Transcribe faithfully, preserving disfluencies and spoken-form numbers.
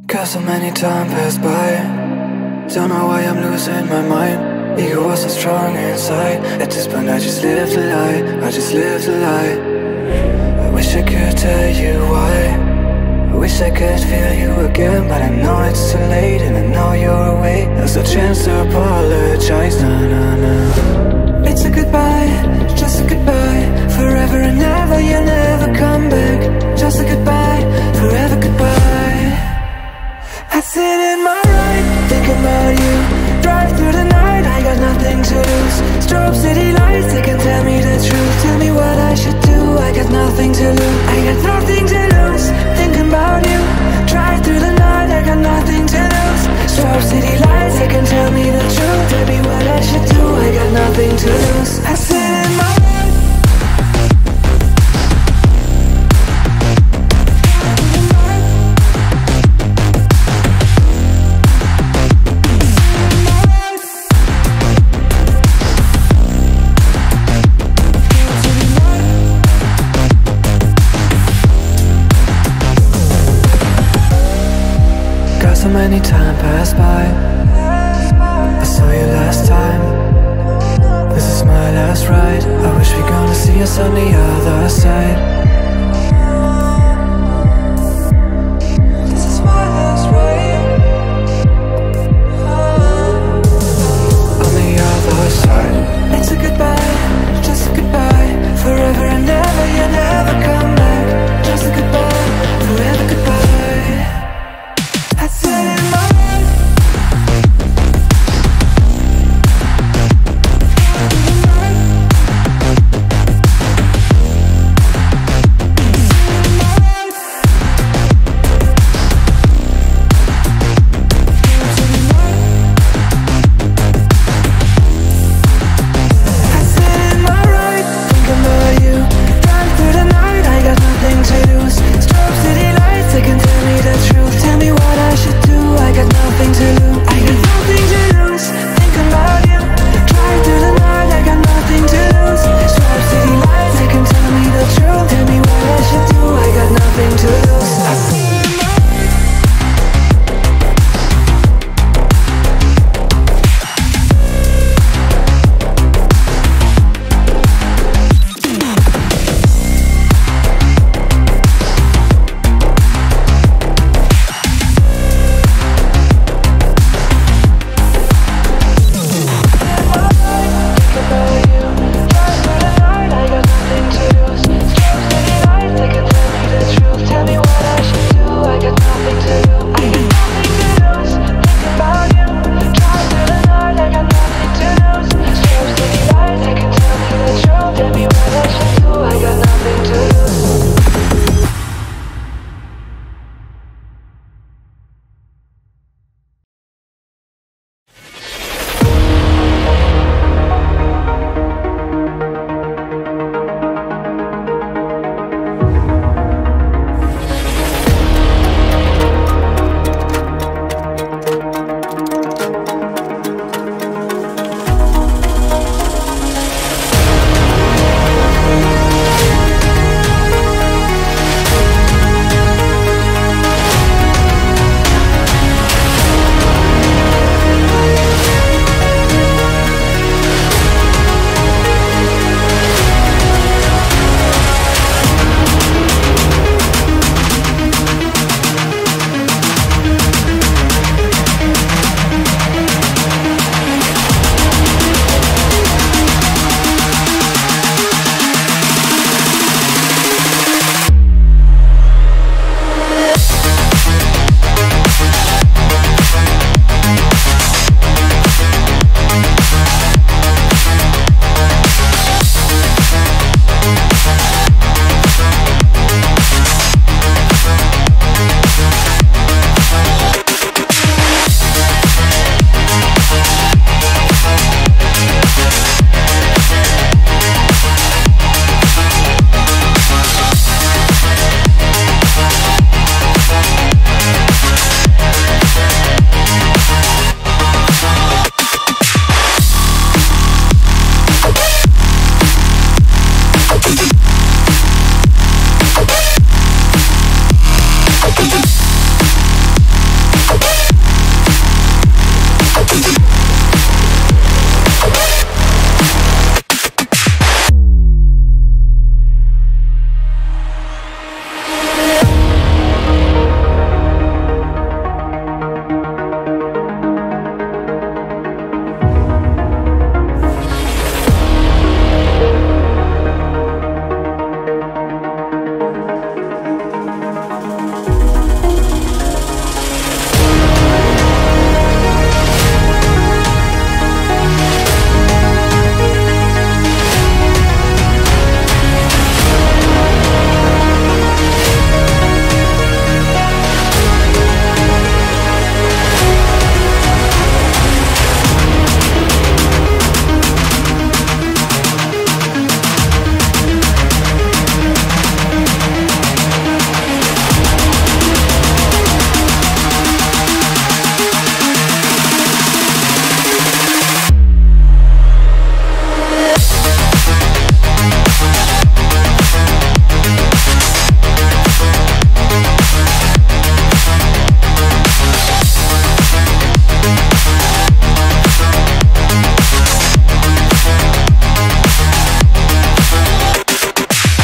Got so many time passed by. Don't know why I'm losing my mind. Ego was so strong inside. At this point I just lived a lie, I just lived a lie. I wish I could tell you why. I wish I could feel you again, but I know it's too late, and I know you're away. There's no chance to apologize, nah, nah, nah. It's a goodbye, just a goodbye. Forever and ever, you'll never come back. Just a goodbye, forever goodbye. I sit in my ride, thinking about you. Drive through the night, I got nothing to lose. Strobe city lights, they can tell me the truth. Tell me what I should do, I got nothing to lose. I got nothing to lose, thinking about you. Drive through the night, I got nothing to lose. Strobe city lights, they can tell me the truth. Tell me what I should do, I got nothing to lose. I sit in my so many time passed by. I saw you last time. This is my last ride. I wish we're gonna see us on the other side.